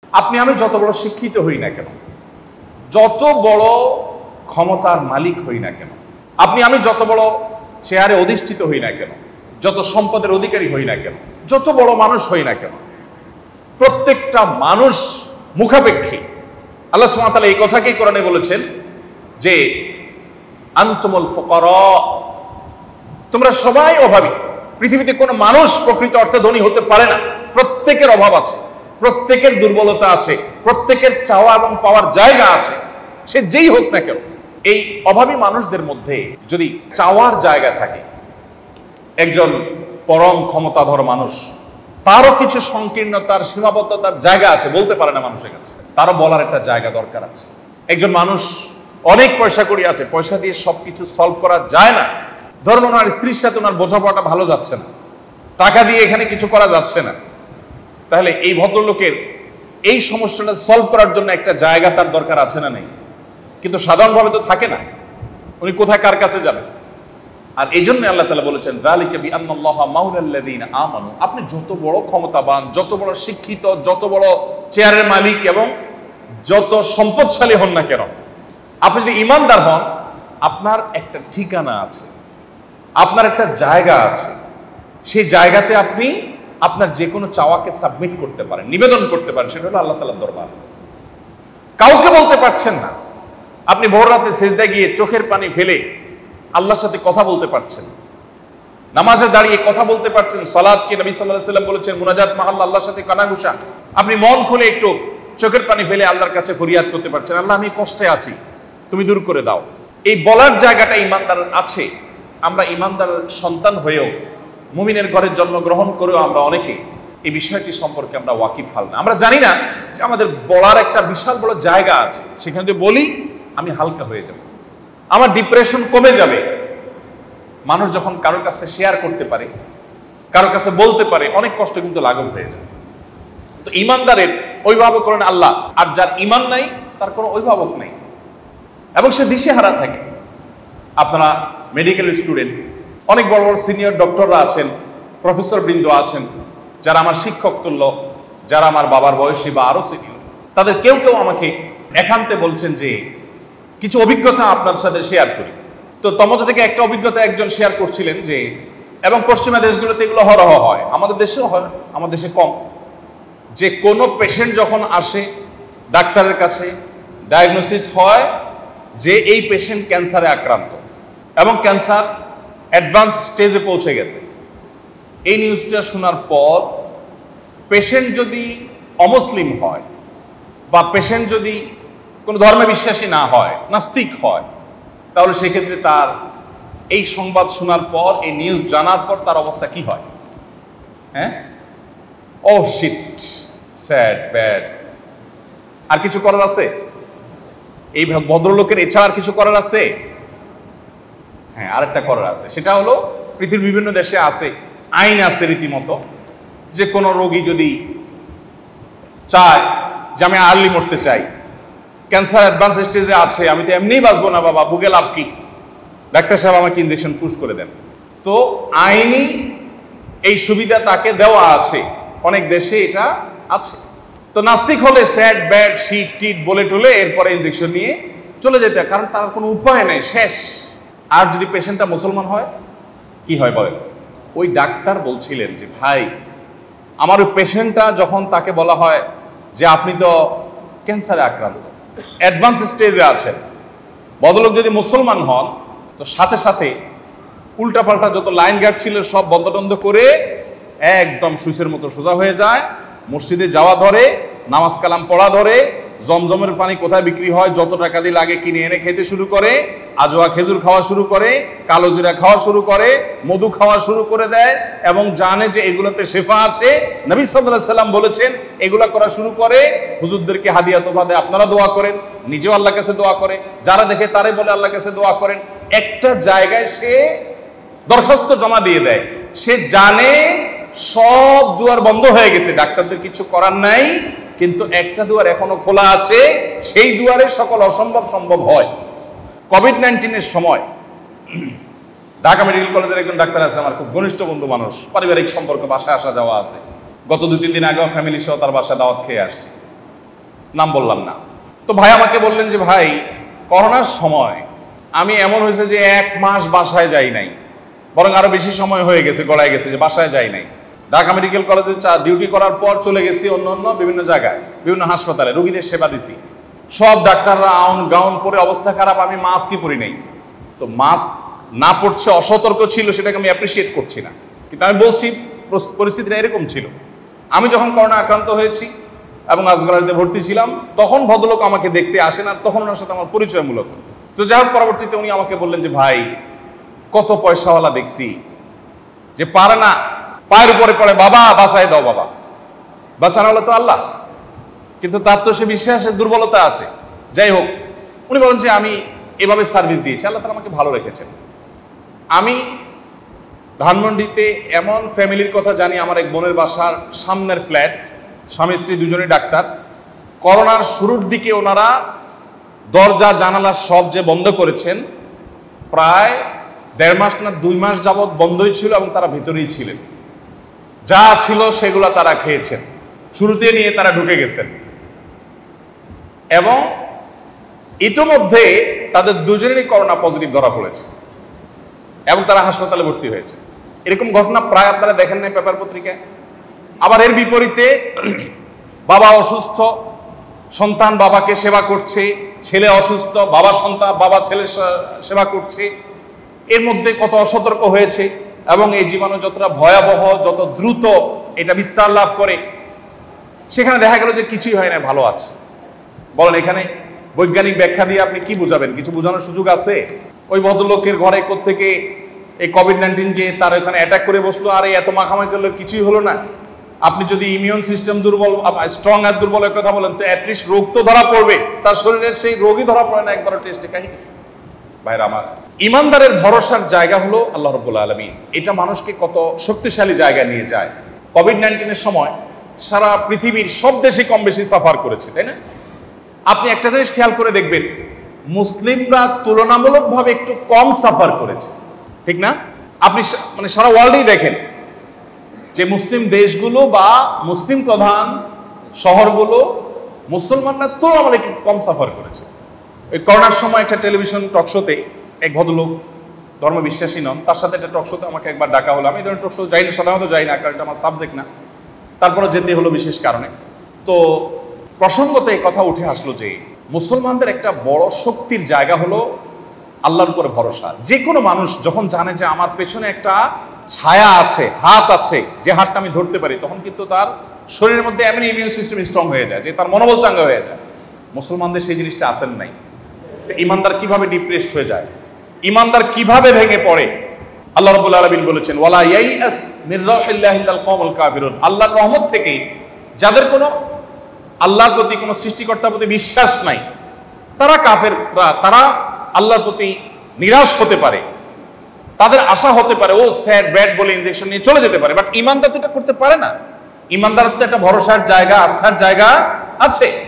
আপনি আমি যত বড় শিক্ষিত হই না কেন, যত বড় ক্ষমতার মালিক হই না কেন, আপনি আমি যত বড় চেয়ারে অধিষ্ঠিত হই না কেন, যত সম্পদের অধিকারী হই না কেন, যত বড় মানুষ হই না কেন, প্রত্যেকটা মানুষ মুখাপেক্ষী। আল্লাহ সুবহানাহু ওয়া তাআলা এই কথাকেই কোরআনে বলেছেন যে আনতুমুল ফুকারা, তোমরা সবাই অভাবী। পৃথিবীতে কোনো মানুষ প্রকৃত অর্থে ধনী হতে পারে না। প্রত্যেকের অভাব আছে, প্রত্যেকের দুর্বলতা আছে, প্রত্যেকের চাওয়া এবং পাওয়ার জায়গা আছে, সে যেই হোক না কেন। এই অভাবী মানুষদের মধ্যে যদি চাওয়ার জায়গা থাকে, একজন পরম ক্ষমতাধর মানুষ, তারও কিছু সংকীর্ণতার সীমাবদ্ধতার জায়গা আছে, বলতে পারে না মানুষের কাছে, তারও বলার একটা জায়গা দরকার আছে। একজন মানুষ অনেক পয়সা করি আছে, পয়সা দিয়ে সবকিছু সলভ করা যায় না। ধরুন ওনার স্ত্রীর সাথে ওনার বোঝাপড়াটা ভালো যাচ্ছে না, টাকা দিয়ে এখানে কিছু করা যাচ্ছে না, তাহলে এই ভদ্রলোকের এই সমস্যাটা সলভ করার জন্য একটা জায়গা তার দরকার আছে না নেই? কিন্তু সাধারণভাবে তো থাকে না, উনি কোথায় কার কাছে যাবেন? আর এই জন্য আল্লাহ তাআলা বলেছেন যালিকা বিআন্নাল্লাহা মাওলাল্লাযীনা আমানু। আপনি যত বড় ক্ষমতাবান, যত বড় শিক্ষিত, যত বড় চেয়ারের মালিক এবং যত সম্পদশালী হন না কেন, আপনি যদি ইমানদার হন, আপনার একটা ঠিকানা আছে, আপনার একটা জায়গা আছে। সেই জায়গাতে আপনি আপনার যে কোনো চাওয়াকে সাবমিট করতে পারেন, নিবেদন করতে পারেন। সেটা হলো আল্লাহ তাআলার দরবার। কাউকে বলতে পারছেন না, আপনি ভোর রাতে সিজদায় গিয়ে চোখের পানি ফেলে আল্লাহর সাথে কথা বলতে পারছেন, নামাজে দাঁড়িয়ে কথা বলতে পারছেন। সালাতকে নবী সাল্লাল্লাহু আলাইহি ওয়াসাল্লাম বলেছেন মুনাজাত মাহাল্লা, আল্লাহর সাথে কানাঘুষা। আপনি মন খুলে একটু চোখের পানি ফেলে আল্লাহর কাছে ফরিয়াদ করতে পারছেন, আল্লাহ আমি কষ্টে আছি, তুমি দূর করে দাও। এই বলার জায়গাটা ইমানদার আছে। আমরা ইমানদার সন্তান হয়েও, মুমিনের ঘরে জন্মগ্রহণ করেও আমরা অনেকে এই বিষয়টি সম্পর্কে আমরা ওয়াকিফ হাল না। আমরা জানি না যে আমাদের বলার একটা বিশাল বড় জায়গা আছে, সেখানে যদি বলি আমি হালকা হয়ে যাব, আমার ডিপ্রেশন কমে যাবে। মানুষ যখন কারোর কাছে শেয়ার করতে পারে, কারোর কাছে বলতে পারে, অনেক কষ্ট কিন্তু লাঘব হয়ে যায়। তো ইমানদারের অভিভাবক করেন আল্লাহ, আর যার ইমান নাই তার কোনো অভিভাবক নাই এবং সে দিশেহারা থাকে। আপনারা মেডিকেল স্টুডেন্ট, অনেক বড় বড় সিনিয়র ডক্টররা আছেন, প্রফেসর বৃন্দ আছেন, যারা আমার শিক্ষক তুল্য, যারা আমার বাবার বয়সী বা আরো সিনিয়র, তাদের কেউ কেউ আমাকে একান্তে বলছেন যে কিছু অভিজ্ঞতা আপনার সাথে শেয়ার করি। তো তমজ থেকে একটা অভিজ্ঞতা একজন শেয়ার করছিলেন যে, এবং পশ্চিমা দেশগুলোতে এগুলো হরহ হয়, আমাদের দেশেও হয়, আমাদের দেশে কম, যে কোনো পেশেন্ট যখন আসে ডাক্তারের কাছে, ডায়াগনোসিস হয় যে এই পেশেন্ট ক্যান্সারে আক্রান্ত এবং ক্যান্সার অ্যাডভান্স স্টেজে পৌঁছে গেছে। এই নিউজটা শোনার পর পেশেন্ট যদি অমুসলিম হয় বা পেশেন্ট যদি কোনো ধর্মে বিশ্বাসী না হয়, নাস্তিক হয়, তাহলে সেক্ষেত্রে তার এই সংবাদ শোনার পর, এই নিউজ জানার পর তার অবস্থা কি হয়? হ্যাঁ, ও শিট, স্যাড, ব্যাড। আর কিছু করার আছে? এই ভদ্রলোকের এছাড়া আর কিছু করার আছে? হ্যাঁ, আরেকটা করার আছে। সেটা হলো, পৃথিবীর বিভিন্ন দেশে আছে, আইন আছে রীতিমতো, যে কোনো রোগী যদি চায় যে আমি আর্লি মরতে চাই, ক্যান্সার অ্যাডভান্স স্টেজে আছে, আমি তো এমনিই বাঁচবো না বাবা, ভুগে লাভ কি, ডাক্তার সাহেব আমাকে ইনজেকশন পুশ করে দেন। তো আইনি এই সুবিধা তাকে দেওয়া আছে, অনেক দেশে এটা আছে। তো নাস্তিক হলে স্যাড, ব্যাড, শিট টিট বলে টলে এরপরে ইনজেকশন নিয়ে চলে যেতে, কারণ তার কোনো উপায় নেই, শেষ। আর যদি পেশেন্টটা মুসলমান হয়, কি হয় বলেন? ওই ডাক্তার বলছিলেন যে ভাই, আমার ওই পেশেন্টটা যখন তাকে বলা হয় যে আপনি তো ক্যান্সারে আক্রান্ত, অ্যাডভান্স স্টেজে আছেন, ভদ্রলোক যদি মুসলমান হন তো সাথে সাথে উল্টাপাল্টা যত লাইন গার্ড ছিল সব বন্ধ টন্ধ করে একদম সুইচের মতো সোজা হয়ে যায়, মসজিদে যাওয়া ধরে, নামাজ কালাম পড়া ধরে, জমজমের পানি কোথায় বিক্রি হয় যত টাকা দিয়ে লাগে কিনে এনে খেতে শুরু করে, আজোয়া খেজুর খাওয়া শুরু করে, কালো জিরা খাওয়া শুরু করে, মধু খাওয়া শুরু করে দেয় এবং জানে যে এগুলোতে শেফা আছে। নবী সাল্লাল্লাহু আলাইহি সাল্লাম বলেছেন এগুলা করা শুরু করে, হুজুরদেরকে হাদিয়া তোফা দেয়, আপনারা দোয়া করেন, নিজেও আল্লাহর কাছে দোয়া করে, যারা দেখে তারাই বলে আল্লাহর কাছে দোয়া করেন। একটা জায়গায় সে দরখাস্ত জমা দিয়ে দেয়, সে জানে সব দুয়ার বন্ধ হয়ে গেছে, ডাক্তারদের কিছু করার নাই, কিন্তু একটা দুয়ার এখনো খোলা আছে, সেই দুয়ারে সকল অসম্ভব সম্ভব হয়। কোভিড-19 সময় ঢাকা মেডিকেল কলেজের একজন ডাক্তার আছে, আমার খুব ঘনিষ্ঠ বন্ধু মানুষ, পারিবারিক সম্পর্ক, বাসায় আসা যাওয়া আছে। গত 2-3 দিন আগেও ফ্যামিলি সহ তার বাসায় দাওয়াত খেয়ে আসছি। নাম বললাম না। তো ভাই আমাকে বললেন যে ভাই করোনার সময় আমি এমন হয়েছে যে 1 মাস বাসায় যাই নাই, বরং আরো বেশি সময় হয়ে গেছে, গড়ায় গেছে যে বাসায় যাই নাই। ঢাকা মেডিকেল কলেজে ডিউটি করার পর চলে গেছি অন্য বিভিন্ন জায়গায়, বিভিন্ন হাসপাতালে রোগীদের সেবা দিছি। সব ডাক্তাররা আউন গাউন পরে অবস্থা খারাপ, আমি মাস্কই পরি নাই। তো মাস্ক না পড়ছে অসতর্ক ছিল, সেটাকে আমি অ্যাপ্রিসিয়েট করছি না, কিন্তু আমি বলছি পরিস্থিতিটা এরকম ছিল। আমি যখন করোনা আক্রান্ত হয়েছি এবং আজগরাতে ভর্তি ছিলাম, তখন ভদ্রলোক আমাকে দেখতে আসেন, আর তখন ওনার সাথে আমার পরিচয় মূলত। তো যাই হোক, পরবর্তীতে উনি আমাকে বললেন যে ভাই কত পয়সাওয়ালা দেখছি যে পারে না, পায়ের উপরে পড়ে বাবা বাঁচাই দাও, বাবা বাঁচানো হলো তো আল্লাহ, কিন্তু তার তো সে বিশ্বাসের দুর্বলতা আছে। যাই হোক, উনি বলেন যে আমি এভাবে সার্ভিস দিয়েছি, আল্লাহ তাআলা আমাকে ভালো রেখেছেন। আমি ধানমন্ডিতে এমন ফ্যামিলির কথা জানি, আমার এক বোনের বাসার সামনের ফ্ল্যাট, স্বামী স্ত্রী দুজনেই ডাক্তার। করোনার শুরুর দিকে ওনারা দরজা জানালা সব যে বন্ধ করেছেন, প্রায় 1.5 মাস না 2 মাস যাবৎ বন্ধই ছিল এবং তারা ভিতরেই ছিলেন। যা ছিল সেগুলো তারা খেয়েছেন, শুরুতে নিয়ে তারা ঢুকে গেছেন এবং ইতিমধ্যে তাদের দুজনেরই করোনা পজিটিভ ধরা পড়েছে এবং তারা হাসপাতালে ভর্তি হয়েছে। এরকম ঘটনা প্রায় আপনারা দেখেন নাই পেপার পত্রিকায়। আবার এর বিপরীতে বাবা অসুস্থ, সন্তান বাবাকে সেবা করছে, ছেলে অসুস্থ, বাবা ছেলে সেবা করছে। এর মধ্যে কত অসতর্ক হয়েছে এবং এই জীবাণু যতটা ভয়াবহ, যত দ্রুত এটা বিস্তার লাভ করে, সেখানে দেখা গেল যে কিছুই হয় না, ভালো আছে। বলেন এখানে বৈজ্ঞানিক ব্যাখ্যা দিয়ে আপনি কি বুঝাবেন? কিছু বোঝানোর সুযোগ আছে? ওই ভদ্রলোকের ঘরে কোত্থেকে এই কোভিড-19 গিয়ে তার ওখানে অ্যাটাক করে বসলো, আর এত মাখামাখি করলো, কিছুই হলো না। আপনি যদি ইমিউন সিস্টেম দুর্বল, স্ট্রং আর দুর্বলের কথা বলেন, তো অ্যাটলিস্ট রোগ তো ধরা পড়বে, তার শরীরের সেই রোগই ধরা পড়ে না একবার টেস্টে। কাহিনী ভাইরা আমার, ইমানদারের ভরসার জায়গা হলো আল্লাহ রাব্বুল আলামিন। এটা মানুষকে কত শক্তিশালী জায়গায় নিয়ে যায়। কোভিড-19 সময় সারা পৃথিবীর সব দেশে কম বেশি সাফার করেছে, তাই না? আপনি একটা জিনিস খেয়াল করে দেখবেন, মুসলিমরা তুলনামূলকভাবে একটু কম সাফার করেছে, ঠিক না? আপনি মানে সারা ওয়ার্ল্ডেই দেখেন যে মুসলিম দেশগুলো বা মুসলিম প্রধান শহরগুলো মুসলমানরা তুলনামূলক কম সাফার করেছে। ওই করোনার সময় একটা টেলিভিশন টকশোতে এক ভদ্রলোক ধর্ম বিশ্বাসী নন, তার সাথে একটা টকশোতে আমাকে একবার ডাকা হলো। আমি ধরেন টকশো যাই না, সাধারণত যাই না, কারণ এটা আমার সাবজেক্ট না, তারপরে যেতে হলো বিশেষ কারণে। তো প্রসঙ্গত এই কথা উঠে আসলো যে মুসলমানদের একটা বড় শক্তির জায়গা হলো আল্লাহর উপরে ভরসা। যে কোনো মানুষ যখন জানে যে আমার পেছনে একটা ছায়া আছে, হাত আছে, যে হাতটা আমি ধরতে পারি, তখন কিন্তু তার শরীরের মধ্যে এমন ইমিউন সিস্টেম স্ট্রং হয়ে যায় যে তার মনোবল চাঙ্গা হয়ে যায়। মুসলমানদের সেই জিনিসটা আসেন নাই। ইমানদার কিভাবে ডিপ্রেসড হয়ে যায়, ইমানদার কিভাবে ভেঙে পড়ে, আল্লাহ রাব্বুল আলামিন বলেছেন ওয়ালা ইয়াইআস মির রাহিল্লাহি ইল্লাল কওমুল কাফিরুন। আল্লাহর রহমত থেকে যাদের কোনো আল্লাহর প্রতি কোনো সৃষ্টিকর্তার প্রতি বিশ্বাস নাই, তারা কাফেররা, তারা আল্লাহর প্রতি নিরাশ হতে পারে, তাদের আশা হতে পারে ও স্যাড ব্যাড বলে ইনজেকশন নিয়ে চলে যেতে পারে, বাট ইমানদার তো এটা করতে পারে না। ইমানদার তো একটা ভরসার জায়গা, আস্থার জায়গা আছে।